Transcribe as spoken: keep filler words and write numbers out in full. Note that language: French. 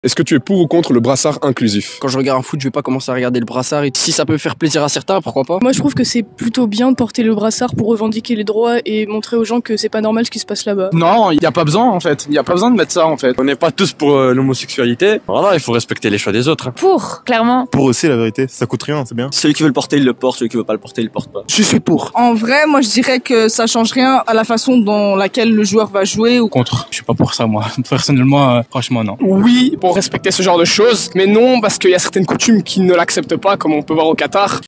Est-ce que tu es pour ou contre le brassard inclusif? Quand je regarde un foot, je vais pas commencer à regarder le brassard et si ça peut faire plaisir à certains, pourquoi pas? Moi je trouve que c'est plutôt bien de porter le brassard pour revendiquer les droits et montrer aux gens que c'est pas normal ce qui se passe là-bas. Non, il y a pas besoin en fait, il y a pas besoin de mettre ça en fait. On n'est pas tous pour euh, l'homosexualité. Voilà, il faut respecter les choix des autres. Hein. Pour, clairement. Pour aussi la vérité, ça coûte rien, c'est bien. Celui qui veut le porter, il le porte, celui qui veut pas le porter, il le porte pas. Je suis pour. En vrai, moi je dirais que ça change rien à la façon dont laquelle le joueur va jouer ou contre. Je suis pas pour ça moi. Personnellement, euh, franchement non. Oui, pour respecter ce genre de choses, mais non parce qu'il y a certaines coutumes qui ne l'acceptent pas, comme on peut voir au Qatar.